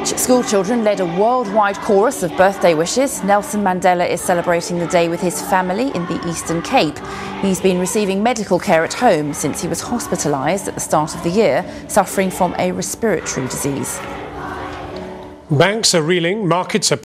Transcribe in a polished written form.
School children led a worldwide chorus of birthday wishes. Nelson Mandela is celebrating the day with his family in the Eastern Cape. He's been receiving medical care at home since he was hospitalised at the start of the year, suffering from a respiratory disease. Banks are reeling, markets are